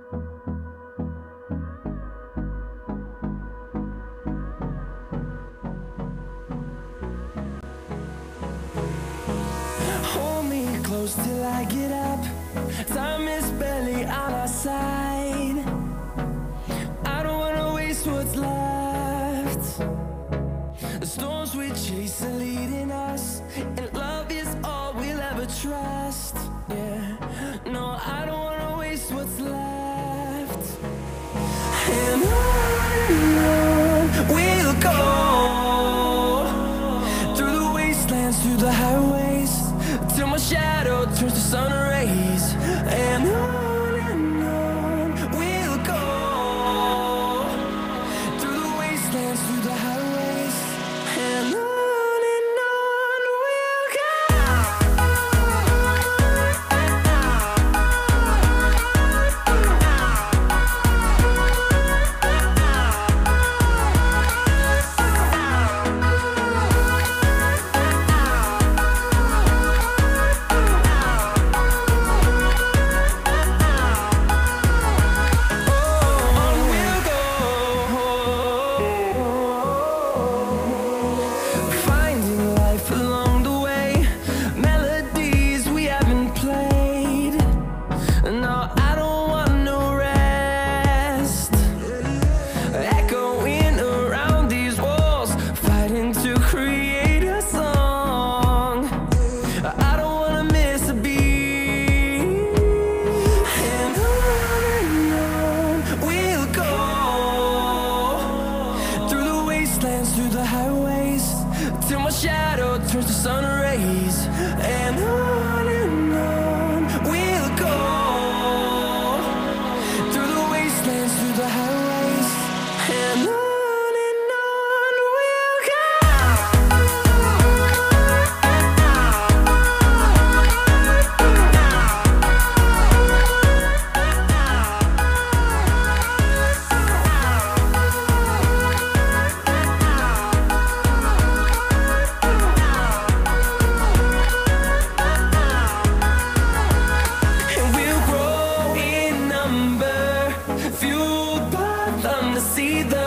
Hold me close till I get up. Time is barely on our side. I don't wanna waste what's left. The storms we chase are leading us, and love is all we'll ever trust. Yeah, no, I don't wanna waste what's left. And on we'll go, through the wastelands, through the highways, till my shadow turns to sun rays. And on we'll go, through the wastelands, through the highways, and on we'll go. Through the highways, till my shadow turns to sun rays. And on we'll go, through the wastelands, through the highways, and on we'll go. Fueled by them to see the